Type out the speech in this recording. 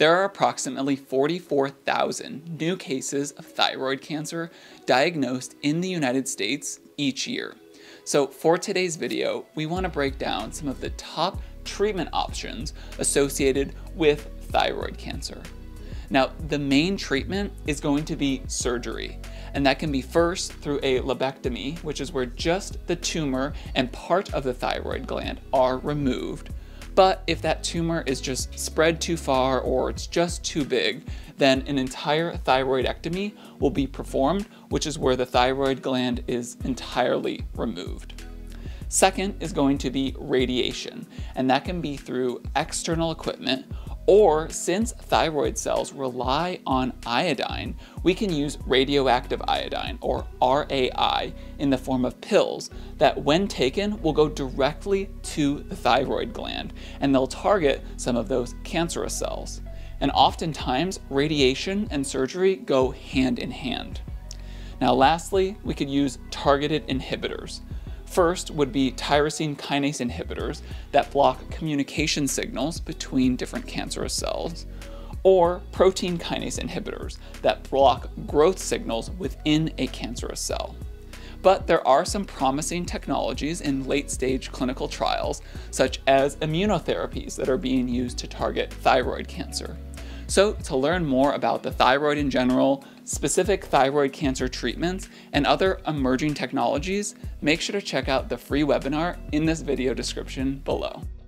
There are approximately 44,000 new cases of thyroid cancer diagnosed in the United States each year. So for today's video, we want to break down some of the top treatment options associated with thyroid cancer. Now, the main treatment is going to be surgery, and that can be first through a lobectomy, which is where just the tumor and part of the thyroid gland are removed. But if that tumor is just spread too far or it's just too big, then an entire thyroidectomy will be performed, which is where the thyroid gland is entirely removed. Second is going to be radiation, and that can be through external equipment, or since thyroid cells rely on iodine, we can use radioactive iodine, or RAI, in the form of pills that when taken will go directly to the thyroid gland, and they'll target some of those cancerous cells. And oftentimes, radiation and surgery go hand in hand. Now lastly, we could use targeted inhibitors. First would be tyrosine kinase inhibitors that block communication signals between different cancerous cells, or protein kinase inhibitors that block growth signals within a cancerous cell. But there are some promising technologies in late-stage clinical trials, such as immunotherapies that are being used to target thyroid cancer. So to learn more about the thyroid in general, specific thyroid cancer treatments, and other emerging technologies, make sure to check out the free webinar in this video description below.